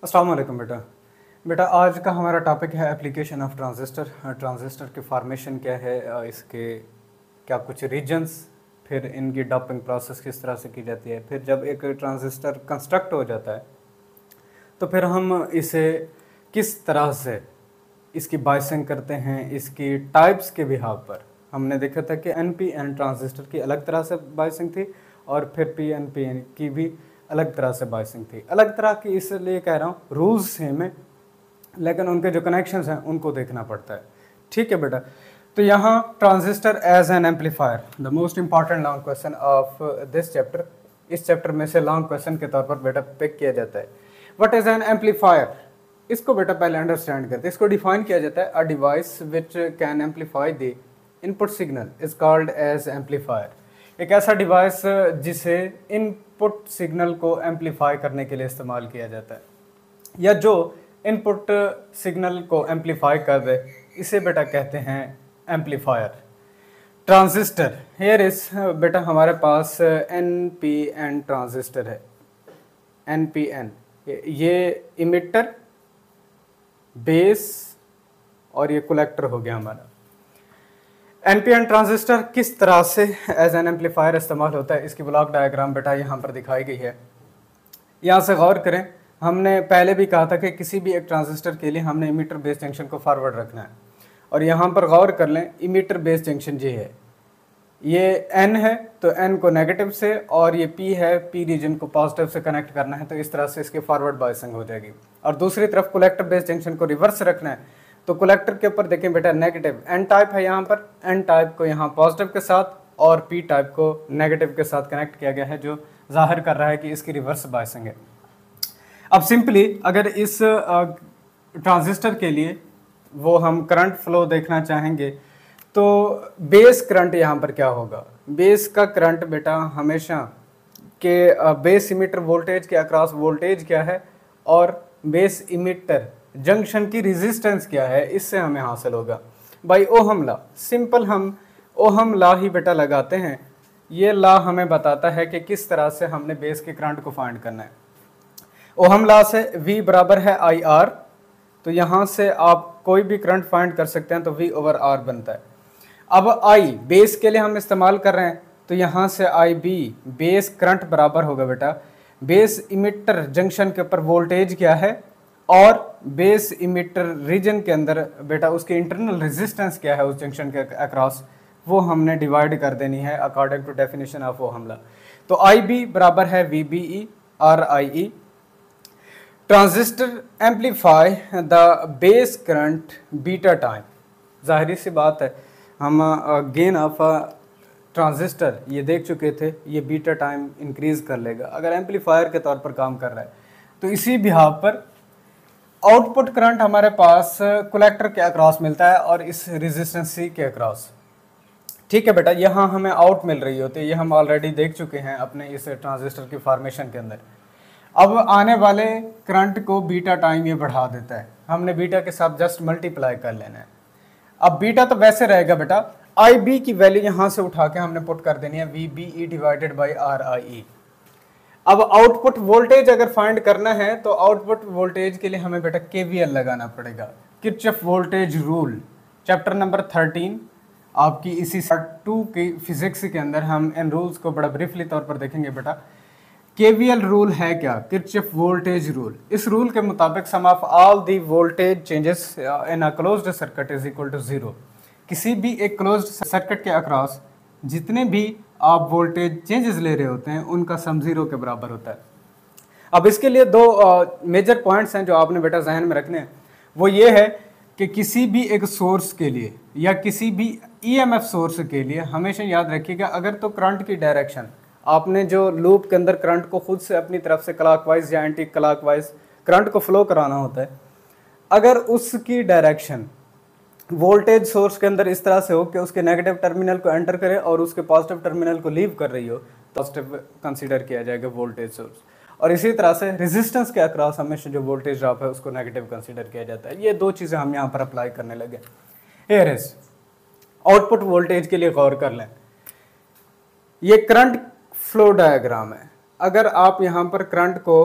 अस्सलाम वालेकुम बेटा आज का हमारा टॉपिक है एप्लीकेशन ऑफ ट्रांजिस्टर। ट्रांजिस्टर की फॉर्मेशन क्या है, इसके क्या कुछ रीजन्स, फिर इनकी डॉपिंग प्रोसेस किस तरह से की जाती है, फिर जब एक ट्रांजिस्टर कंस्ट्रक्ट हो जाता है तो फिर हम इसे किस तरह से इसकी बाइसिंग करते हैं। इसकी टाइप्स के बिहाव पर हमने देखा था कि NPN ट्रांजिस्टर की अलग तरह से बाइसिंग थी और फिर PNP की भी अलग तरह से बाइसिंग थी। अलग तरह की इसलिए कह रहा हूँ, रूल्स सेम है लेकिन उनके जो कनेक्शंस हैं उनको देखना पड़ता है। ठीक है बेटा, तो यहाँ transistor as an amplifier, the most important long question of this chapter, इस चैप्टर में से लॉन्ग क्वेश्चन के तौर पर बेटा पिक किया जाता है। व्हाट इज एन एम्पलीफायर, इसको बेटा पहले अंडरस्टैंड करते हैं। इसको डिफाइन किया जाता है, a device which can amplify the input signal is called as amplifier. एक ऐसा डिवाइस जिसे इनपुट सिग्नल को एम्पलीफाई करने के लिए इस्तेमाल किया जाता है, या जो इनपुट सिग्नल को एम्पलीफाई कर दे, इसे बेटा कहते हैं एम्पलीफायर। ट्रांजिस्टर, हियर इज बेटा हमारे पास NPN ट्रांजिस्टर है। NPN ये इमिटर, बेस और ये कलेक्टर हो गया हमारा। NPN ट्रांजिस्टर किस तरह से एज एन एम्पलीफायर इस्तेमाल होता है, इसकी ब्लॉक डायग्राम बेटा यहाँ पर दिखाई गई है। यहाँ से गौर करें, हमने पहले भी कहा था कि किसी भी एक ट्रांजिस्टर के लिए हमने इमीटर बेस जंक्शन को फॉरवर्ड रखना है, और यहाँ पर गौर कर लें, इमीटर बेस जंक्शन ये है, ये N है तो N को नेगेटिव से, और ये P है, P रीजन को पॉजिटिव से कनेक्ट करना है, तो इस तरह से इसकी फॉरवर्ड बायसिंग हो जाएगी। और दूसरी तरफ कलेक्टर बेस जंक्शन को रिवर्स रखना है, तो कलेक्टर के ऊपर देखें बेटा नेगेटिव N टाइप है, यहाँ पर N टाइप को यहाँ पॉजिटिव के साथ और P टाइप को नेगेटिव के साथ कनेक्ट किया गया है, जो जाहिर कर रहा है कि इसकी रिवर्स बायसिंग है। अब सिंपली अगर इस ट्रांजिस्टर के लिए वो हम करंट फ्लो देखना चाहेंगे, तो बेस करंट यहाँ पर क्या होगा। बेस का करंट बेटा हमेशा के बेस इमिटर वोल्टेज के अक्रॉस वोल्टेज क्या है और बेस इमिटर जंक्शन की रेजिस्टेंस क्या है, इससे हमें हासिल होगा बाई ओहम लॉ। सिंपल हम ओहम लॉ ही बेटा लगाते हैं। ये लॉ हमें बताता है कि किस तरह से हमने बेस के करंट को फाइंड करना है। ओहम लॉ से V बराबर है IR, तो यहाँ से आप कोई भी करंट फाइंड कर सकते हैं, तो V/R बनता है। अब I बेस के लिए हम इस्तेमाल कर रहे हैं, तो यहाँ से IB बेस करंट बराबर होगा बेटा बेस इमिटर जंक्शन के ऊपर वोल्टेज क्या है और बेस इमिटर रीजन के अंदर बेटा उसकी इंटरनल रेजिस्टेंस क्या है उस जंक्शन के अक्रॉस, वो हमने डिवाइड कर देनी है according to definition of ohm law. तो IB बराबर है VBE RIE। Transistor amplify the base current beta time, जाहिर सी बात है हम गेन ऑफ ट्रांजिस्टर ये देख चुके थे, ये बीटा टाइम इंक्रीज कर लेगा अगर एम्पलीफायर के तौर पर काम कर रहा है। तो इसी बिहाव पर आउटपुट करंट हमारे पास कलेक्टर के अक्रॉस मिलता है और इस रेजिस्टेंस C के अक्रॉस। ठीक है बेटा, यहाँ हमें आउट मिल रही होती है, ये हम ऑलरेडी देख चुके हैं अपने इस ट्रांजिस्टर की फॉर्मेशन के अंदर। अब आने वाले करंट को बीटा टाइम ये बढ़ा देता है, हमने बीटा के साथ जस्ट मल्टीप्लाई कर लेना है। अब बीटा तो वैसे रहेगा बेटा, IB की वैल्यू यहाँ से उठा के हमने पुट कर देनी है VBE डिवाइडेड बाई RIE। अब आउटपुट वोल्टेज अगर फाइंड करना है तो आउटपुट वोल्टेज के लिए हमें बेटा KVL लगाना पड़ेगा, Kirchhoff voltage rule, chapter number 13 आपकी इसी 2 की फिजिक्स के अंदर हम इन रूल्स को बड़ा ब्रीफली तौर पर देखेंगे बेटा। KVL रूल है क्या, किरचॉफ वोल्टेज रूल। इस रूल के मुताबिक sum of all the voltage changes in a closed circuit is equal to 0। किसी भी एक क्लोज्ड सर्किट के अक्रॉस जितने भी आप वोल्टेज चेंजेस ले रहे होते हैं उनका सम 0 के बराबर होता है। अब इसके लिए दो मेजर पॉइंट्स हैं जो आपने बेटा जहन में रखने हैं, वो ये है कि किसी भी एक सोर्स के लिए या किसी भी EMF सोर्स के लिए हमेशा याद रखिएगा, अगर तो करंट की डायरेक्शन आपने जो लूप के अंदर करंट को खुद से अपनी तरफ से क्लॉकवाइज या एंटी क्लॉकवाइज करंट को फ्लो कराना होता है, अगर उसकी डायरेक्शन वोल्टेज सोर्स के अंदर इस तरह से हो कि उसके नेगेटिव टर्मिनल को एंटर करे और उसके पॉजिटिव टर्मिनल को लीव कर रही हो, तो पॉजिटिव कंसीडर किया जाएगा वोल्टेज सोर्स। और इसी तरह से रेजिस्टेंस के अक्रॉस हमेशा जो वोल्टेज ड्रॉप है उसको नेगेटिव कंसीडर किया जाता है। ये दो चीज़ें हम यहाँ पर अप्लाई करने लगे। हियर इज आउटपुट वोल्टेज के लिए गौर कर लें, ये करंट फ्लो डायग्राम है। अगर आप यहाँ पर करंट को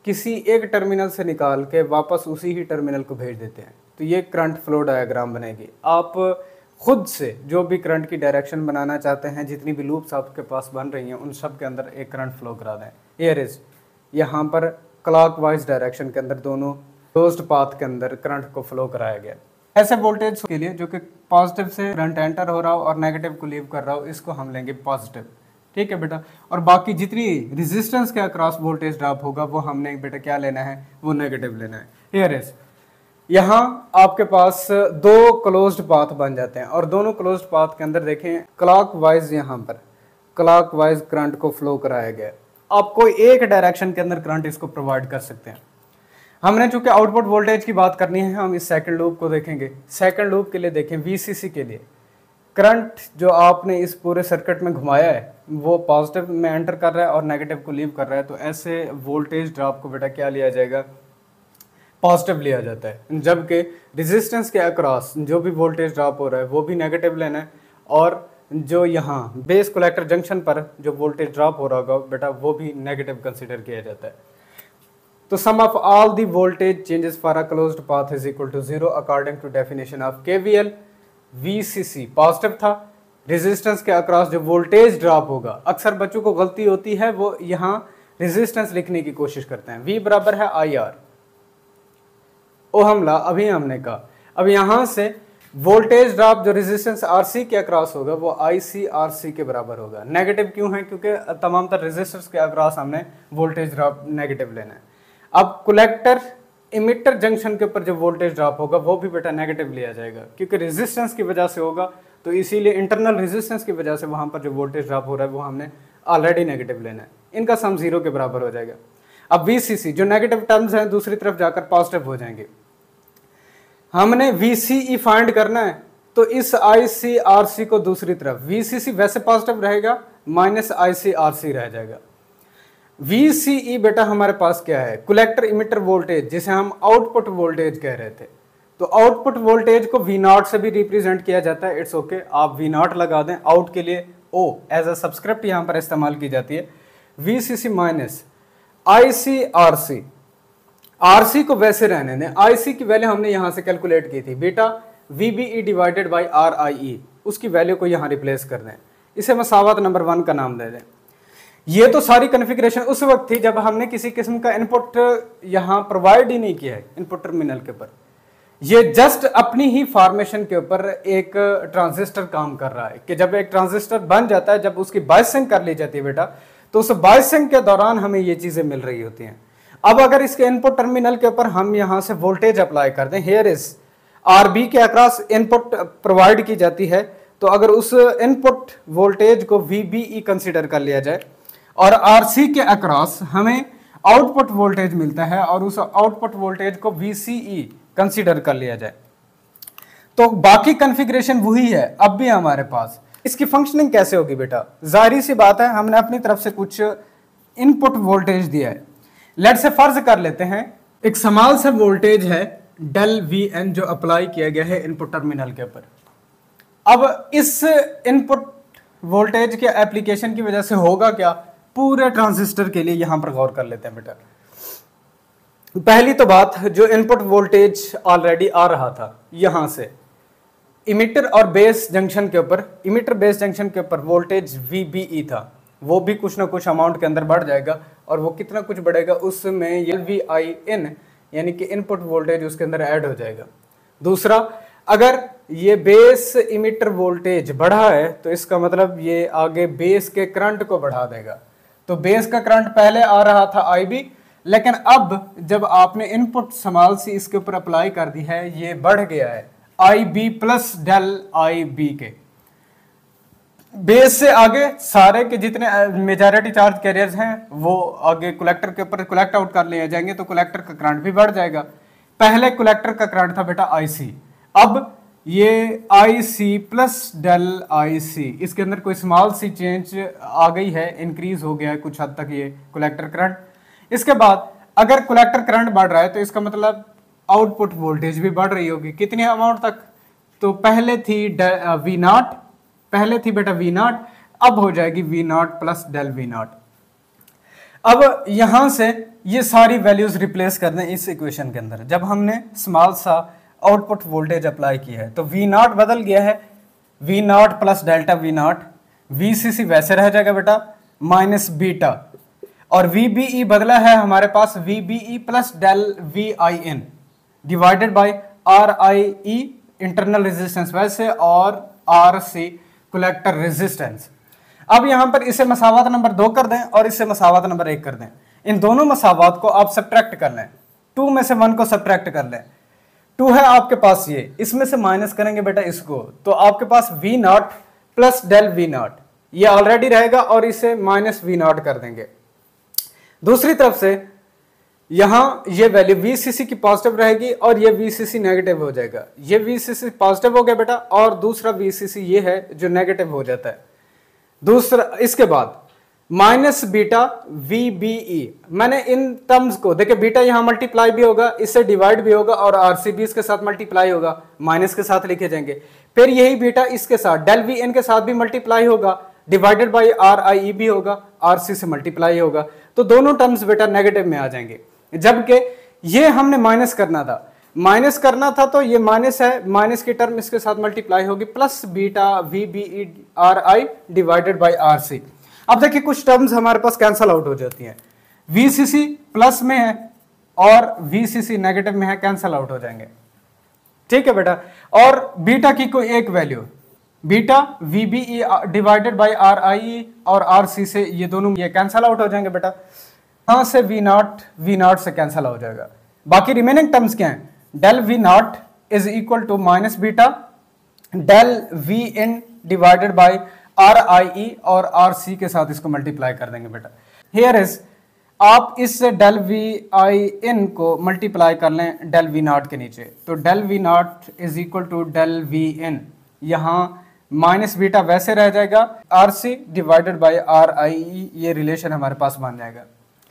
किसी एक टर्मिनल से निकाल के वापस उसी ही टर्मिनल को भेज देते हैं, तो ये करंट फ्लो डायग्राम बनेगी। आप खुद से जो भी करंट की डायरेक्शन बनाना चाहते हैं, जितनी भी लूप्स आपके पास बन रही हैं, उन सब के अंदर एक करंट फ्लो करा दें। हियर इज यहाँ पर क्लॉकवाइज डायरेक्शन के अंदर दोनों क्लोज्ड पाथ के अंदर करंट को फ्लो कराया गया। ऐसे वोल्टेज के लिए जो कि पॉजिटिव से करंट एंटर हो रहा हो और नेगेटिव को लीव कर रहा हो, इसको हम लेंगे पॉजिटिव। ठीक है बेटा। और बाकी जितनी रेजिस्टेंस के अक्रॉस वोल्टेज ड्रॉप होगा वो हमने बेटा क्या लेना है, वो नेगेटिव लेना है। हियर इज यहाँ आपके पास दो क्लोज्ड पाथ बन जाते हैं और दोनों क्लोज्ड पाथ के अंदर देखें क्लॉकवाइज, यहाँ पर क्लॉकवाइज करंट को फ्लो कराया गया। आप कोई एक डायरेक्शन के अंदर करंट इसको प्रोवाइड कर सकते हैं। हमने चूंकि आउटपुट वोल्टेज की बात करनी है, हम इस सेकंड लूप को देखेंगे। सेकंड लूप के लिए देखें, वीसीसी के लिए करंट जो आपने इस पूरे सर्किट में घुमाया है वो पॉजिटिव में एंटर कर रहा है और नेगेटिव को लीव कर रहा है, तो ऐसे वोल्टेज ड्रॉप को बेटा क्या लिया जाएगा, पॉजिटिव लिया जाता है। जबकि रेजिस्टेंस के अक्रॉस जो भी वोल्टेज ड्रॉप हो रहा है वो भी नेगेटिव लेना है, और जो यहाँ बेस कलेक्टर जंक्शन पर जो वोल्टेज ड्रॉप हो रहा होगा बेटा वो भी नेगेटिव कंसीडर किया जाता है। तो sum of all the voltage changes for a closed path is equal to 0 according to definition of KVL. VCC positive था, रेजिस्टेंस के अक्रॉस जो वोल्टेज ड्रॉप होगा, अक्सर बच्चों को गलती होती है वो यहाँ रेजिस्टेंस लिखने की कोशिश करते हैं। V बराबर है IR ओहम लॉ, अभी हमने कहा। अब यहाँ से वोल्टेज ड्रॉप जो रेजिस्टेंस RC के अक्रॉस होगा वो ICRC के बराबर होगा। नेगेटिव क्यों है, क्योंकि तमाम तर रेजिस्टर्स के अक्रॉस हमने वोल्टेज ड्रॉप नेगेटिव लेना है। अब कलेक्टर इमिटर जंक्शन के ऊपर जो वोल्टेज ड्रॉप होगा वो भी बेटा नेगेटिव लिया जाएगा, क्योंकि रेजिस्टेंस की वजह से होगा, तो इसीलिए इंटरनल रेजिस्टेंस की वजह से वहां पर जो वोल्टेज ड्रॉप हो रहा है वो हमने ऑलरेडी नेगेटिव लेना है। इनका सम 0 के बराबर हो जाएगा। अब VCC जो नेगेटिव टर्म्स हैं दूसरी तरफ जाकर पॉजिटिव हो जाएंगे। हमने VCE फाइंड करना है, तो इस ICRC को दूसरी तरफ, VCC वैसे पॉजिटिव रहेगा, माइनस ICRC रह जाएगा। VCE बेटा हमारे पास क्या है, कलेक्टर इमिटर वोल्टेज, जिसे हम आउटपुट वोल्टेज कह रहे थे। तो आउटपुट वोल्टेज को V0 से भी रिप्रेजेंट किया जाता है। इट्स ओके, आप V0 लगा दें, आउट के लिए O एज अ सब्सक्रिप्ट यहाँ पर इस्तेमाल की जाती है। VCC माइनस ICRC, RC को वैसे रहने दें, IC की वैल्यू हमने यहाँ से कैलकुलेट की थी बेटा, VBE डिवाइडेड बाई RIE, उसकी वैल्यू को यहाँ रिप्लेस कर दें, इसे मसावत नंबर 1 का नाम दे दें। ये तो सारी कॉन्फ़िगरेशन उस वक्त थी जब हमने किसी किस्म का इनपुट यहाँ प्रोवाइड ही नहीं किया है इनपुट टर्मिनल के ऊपर। ये जस्ट अपनी ही फॉर्मेशन के ऊपर एक ट्रांजिस्टर काम कर रहा है कि जब एक ट्रांजिस्टर बन जाता है, जब उसकी बायसिंग कर ली जाती है बेटा, तो उस बायसिंग के दौरान हमें ये चीजें मिल रही होती हैं। अब अगर इसके इनपुट टर्मिनल के ऊपर हम यहाँ से वोल्टेज अप्लाई कर दें, हेयर इज RB के अक्रॉस इनपुट प्रोवाइड की जाती है, तो अगर उस इनपुट वोल्टेज को VBE कंसिडर कर लिया जाए और RC के अक्रॉस हमें आउटपुट वोल्टेज मिलता है और उस आउटपुट वोल्टेज को VCE कंसीडर कर लिया जाए, तो बाकी कॉन्फ़िगरेशन वही है अब भी हमारे पास। इसकी फंक्शनिंग कैसे होगी बेटा, जाहिर सी बात है, हमने अपनी तरफ से कुछ इनपुट वोल्टेज दिया है। लेट से फर्ज कर लेते हैं एक स्मॉल सा वोल्टेज है डेल VN जो अप्लाई किया गया है इनपुट टर्मिनल के ऊपर। अब इस इनपुट वोल्टेज के एप्लीकेशन की वजह से होगा क्या, पूरे ट्रांजिस्टर के लिए यहां पर गौर कर लेते हैं बेटा। पहली तो बात, जो इनपुट वोल्टेज ऑलरेडी आ रहा था यहां से इमिटर और बेस जंक्शन के ऊपर, इमिटर बेस जंक्शन के ऊपर वोल्टेज VBE था, वो भी कुछ ना कुछ अमाउंट के अंदर बढ़ जाएगा, और वो कितना कुछ बढ़ेगा उसमें ये VIN यानी कि इनपुट वोल्टेज उसके अंदर ऐड हो जाएगा। दूसरा, अगर ये बेस इमिटर वोल्टेज बढ़ा है तो इसका मतलब ये आगे बेस के करंट को बढ़ा देगा। तो बेस का करंट पहले आ रहा था IB, लेकिन अब जब आपने इनपुट स्मॉल सी इसके ऊपर अप्लाई कर दी है, ये बढ़ गया है IB प्लस डेल IB के। बेस से आगे सारे के जितने मेजॉरिटी चार्ज कैरियर्स हैं वो आगे कलेक्टर के ऊपर कलेक्ट आउट कर लिए जाएंगे, तो कलेक्टर का करंट भी बढ़ जाएगा। पहले कलेक्टर का करंट था बेटा IC, अब ये IC प्लस डेल IC, इसके अंदर कोई स्मॉल सी चेंज आ गई है, इंक्रीज हो गया है कुछ हद तक ये कलेक्टर करंट। इसके बाद अगर कलेक्टर करंट बढ़ रहा है तो इसका मतलब आउटपुट वोल्टेज भी बढ़ रही होगी, कितने अमाउंट तक, तो पहले थी V0, पहले थी बेटा V0, अब हो जाएगी V0 प्लस डेल V0। अब यहाँ से ये सारी वैल्यूज रिप्लेस कर दें इस इक्वेशन के अंदर। जब हमने स्मॉल सा आउटपुट वोल्टेज अप्लाई किया है तो वी नॉट बदल गया है, V not plus delta V not, VCC वैसे रह जाएगा बेटा माइनस बीटा, और वीबीई बदला है हमारे पास VBE plus del V I in divided by R I E internal resistance वैसे और आर सी कलेक्टर रेजिस्टेंस। अब यहां पर इसे मसावत नंबर 2 कर दें और इसे मसावत नंबर 1 कर दें। इन दोनों मसावत को आप सब्ट्रैक्ट कर लें, 2 में से 1 को सब्ट्रैक्ट कर लें। 2 है आपके पास, ये इसमें से माइनस करेंगे बेटा इसको, तो आपके पास V not plus del V not ये ऑलरेडी रहेगा और इसे माइनस वी नॉट कर देंगे। दूसरी तरफ से यहां ये वैल्यू वीसीसी की पॉजिटिव रहेगी और ये वीसीसी नेगेटिव हो जाएगा। ये वीसीसी पॉजिटिव हो गया बेटा और दूसरा वीसीसी ये है जो नेगेटिव हो जाता है। दूसरा इसके बाद माइनस बीटा वीबीई, मैंने इन टर्म्स को देखिए, बीटा यहां मल्टीप्लाई भी होगा, इससे डिवाइड भी होगा और आरसीबी इसके साथ मल्टीप्लाई होगा, माइनस के साथ लिखे जाएंगे। फिर यही बीटा इसके साथ डेल वी एन के साथ भी मल्टीप्लाई होगा, divided by R I E भी होगा, आर सी से मल्टीप्लाई होगा, तो दोनों टर्म्स बेटा नेगेटिव में आ जाएंगे। जबकि ये हमने माइनस करना था तो ये माइनस है, माइनस की टर्म इसके साथ मल्टीप्लाई होगी plus beta V B E R I divided by R C. अब देखिए कुछ टर्म्स हमारे पास कैंसल आउट हो जाती हैं, वीसीसी प्लस में है और वीसीसी नेगेटिव में है, कैंसल आउट हो जाएंगे, ठीक है बेटा। और बीटा की कोई एक value, beta VBE divided by R I और आर सी से ये दोनों ये कैंसल आउट हो जाएंगे बेटा। यहां से वी नॉट से कैंसल हो जाएगा। बाकी रिमेनिंग टर्म्स क्या हैं, del V not is equal to minus beta del V in divided by R I E और आर सी के साथ इसको मल्टीप्लाई कर देंगे बेटा। हियर इज आप इस डेल वी आई इन को मल्टीप्लाई कर लें डेल वी नॉट के नीचे, तो del V not is equal to del V in, यहां माइनस बीटा वैसे रह जाएगा, R C divided by R I E ये रिलेशन हमारे पास बन जाएगा।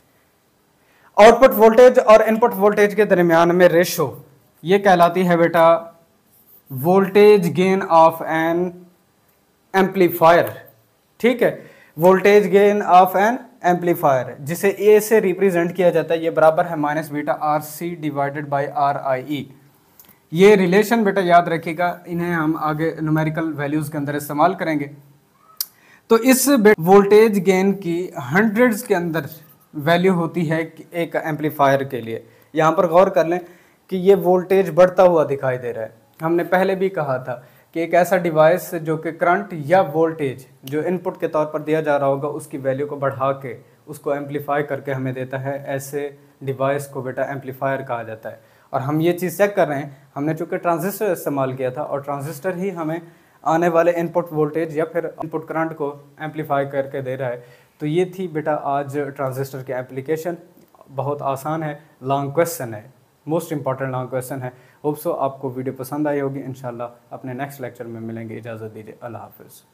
आउटपुट वोल्टेज और इनपुट वोल्टेज के दरमियान में रेशो ये कहलाती है बेटा voltage gain of an amplifier, ठीक है, voltage gain of an amplifier जिसे ए से रिप्रेजेंट किया जाता है, ये बराबर है minus beta R C divided by R I E. ये रिलेशन बेटा याद रखिएगा, इन्हें हम आगे न्यूमेरिकल वैल्यूज के अंदर इस्तेमाल करेंगे। तो इस वोल्टेज गेन की हंड्रेड्स के अंदर वैल्यू होती है एक एम्पलीफायर के लिए। यहाँ पर गौर कर लें कि ये वोल्टेज बढ़ता हुआ दिखाई दे रहा है। हमने पहले भी कहा था कि एक ऐसा डिवाइस जो कि करंट या वोल्टेज जो इनपुट के तौर पर दिया जा रहा होगा उसकी वैल्यू को बढ़ा के उसको एम्पलीफाई करके हमें देता है, ऐसे डिवाइस को बेटा एम्पलीफायर कहा जाता है। और हम ये चीज़ चेक कर रहे हैं, हमने चूँकि ट्रांजिस्टर इस्तेमाल किया था और ट्रांजिस्टर ही हमें आने वाले इनपुट वोल्टेज या फिर इनपुट करंट को एम्पलीफाई करके दे रहा है। तो ये थी बेटा आज ट्रांजिस्टर की एप्लीकेशन, बहुत आसान है, लॉन्ग क्वेश्चन है, मोस्ट इंपॉर्टेंट लॉन्ग क्वेश्चन है। होप सो आपको वीडियो पसंद आई होगी। इंशाल्लाह अपने नेक्स्ट लेक्चर में मिलेंगे, इजाज़त दीजिए, अल्लाह हाफिज़।